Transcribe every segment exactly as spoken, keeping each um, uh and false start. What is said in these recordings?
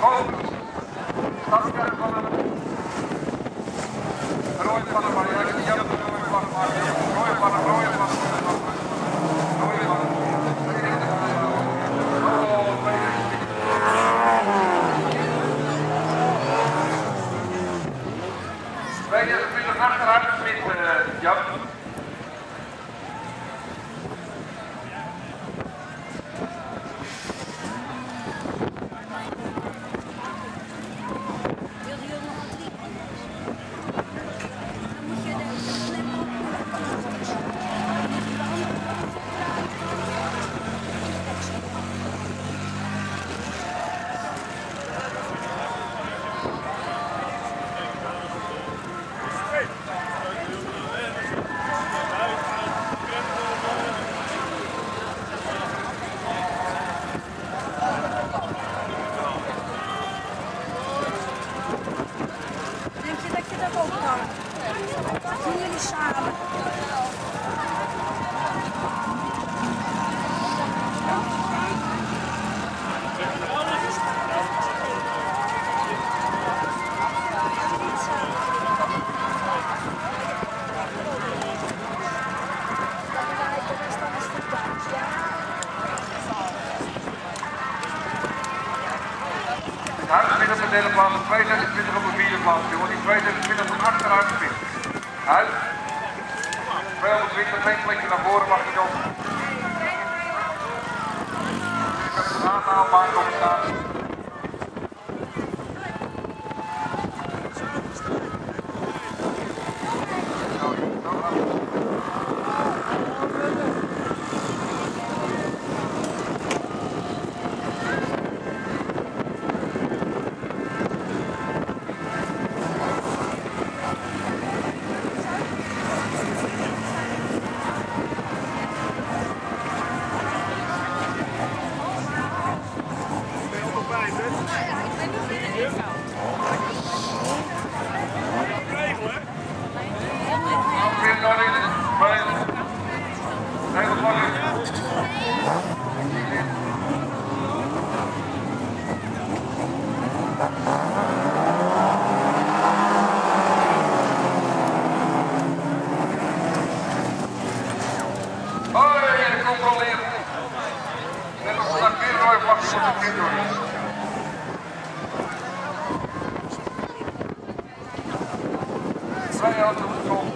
Overigens, stadskern van een rode van een barrière, die Jan de rode vlag maken. Rode van een rode vlag. Rode van een. tweeëntwintig achteruit met uh, Jan. Doen jullie samen? Uit midden op de derde plaats, tweeëntwintig op de vierde plaats, jongen. Die tweeëntwintig van achteruit spint. Uit. tweehonderdtwintig, één plekje naar voren mag je nog. Je kan een aanhaalbaan nog staan. Net als dat weer rode vlag voor de kinderen. Twee auto's op de grond.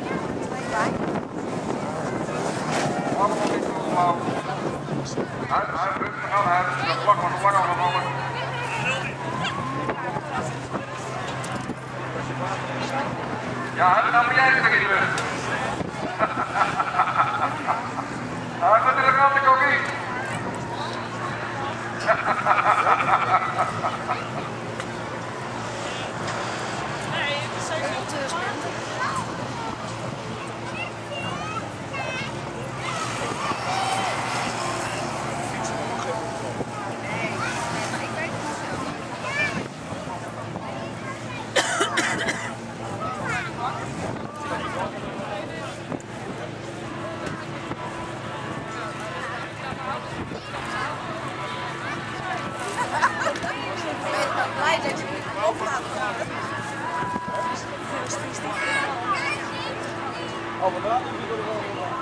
Allemaal niet opgebouwd. Uit, uit, rustig aan, uit. De vlag wordt lang afgevallen. Ja, dan moet jij het erin terug. Nou, dat is een rand ook in. Nee, het is zo goed. Oh, maar daar moet je er wel aan.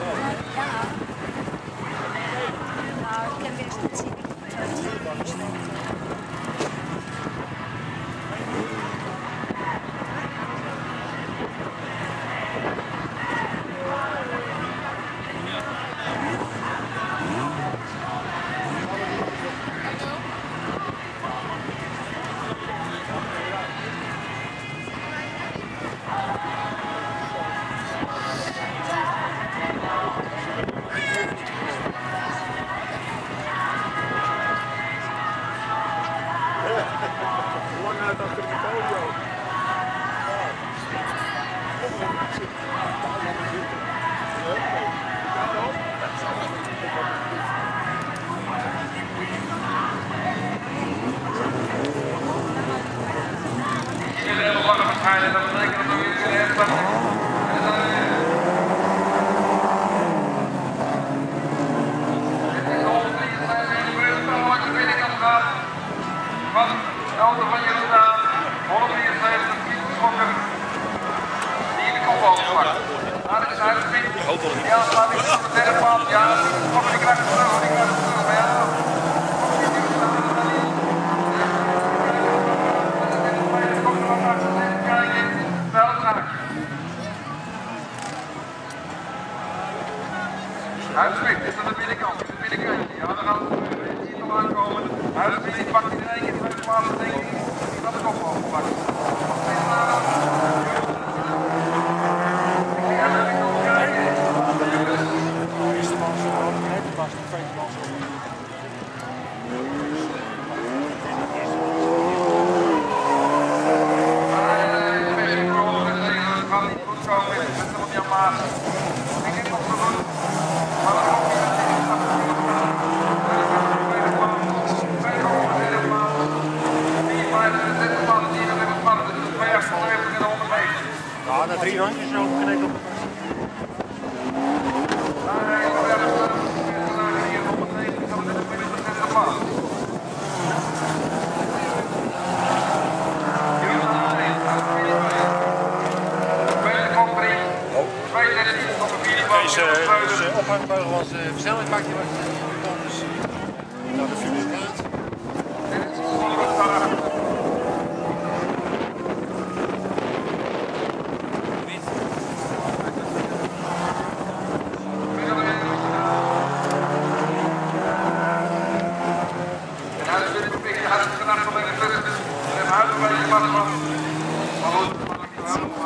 Nou, ik heb weer eens niet zien. Lang uit achter de podium. waarschijnlijk. Dat betekent dat we weer in de herfst. Dit is de honderddrieënvijftig meter langs de binnenkant gaat. Van de auto van Jeroen aan. honderddrieënvijftig Pieter Schokker. Die in de kop overpakt. Nou, dit is eigenlijk niet. Ja, staat niet op de derde plaats. Ja, Schokker die krijgt het terug. Die krijgt het terug. Maar ja. Huisvliet is aan de binnenkant, de binnenkant. Ja, daar gaan we hier nog aankomen. Huisvliet pakt in één keer de tweede plaats, denk ik. Die gaat de kop overpakken. De eerste man zo hoog, net de pas, de tweede man zo hoog. Ja, na drie rondjes zo gelijk op elkaar. Deze ophangbeugel was de versnellingsbakje was dus nou, dat viel niet uit. Huis